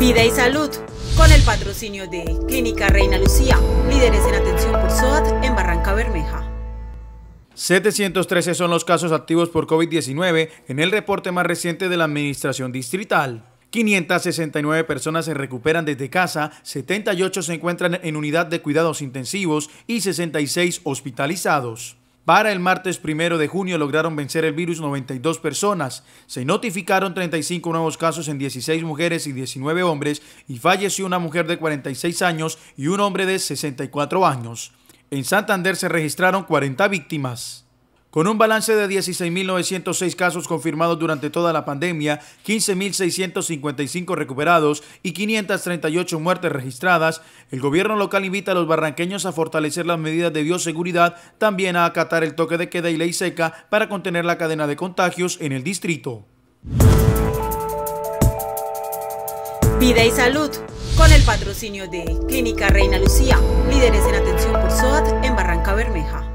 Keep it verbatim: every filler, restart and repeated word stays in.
Vida y salud, con el patrocinio de Clínica Reina Lucía, líderes en atención por S O A T en Barranca Bermeja. setecientos trece son los casos activos por COVID diecinueve en el reporte más reciente de la Administración Distrital. quinientas sesenta y nueve personas se recuperan desde casa, setenta y ocho se encuentran en unidad de cuidados intensivos y sesenta y seis hospitalizados. Para el martes primero de junio lograron vencer el virus noventa y dos personas. Se notificaron treinta y cinco nuevos casos en dieciséis mujeres y diecinueve hombres y falleció una mujer de cuarenta y seis años y un hombre de sesenta y cuatro años. En Santander se registraron cuarenta víctimas. Con un balance de dieciséis mil novecientos seis casos confirmados durante toda la pandemia, quince mil seiscientos cincuenta y cinco recuperados y quinientas treinta y ocho muertes registradas, el gobierno local invita a los barranqueños a fortalecer las medidas de bioseguridad, también a acatar el toque de queda y ley seca para contener la cadena de contagios en el distrito. Vida y salud, con el patrocinio de Clínica Reina Lucía, líderes en atención por S O A T en Barranca Bermeja.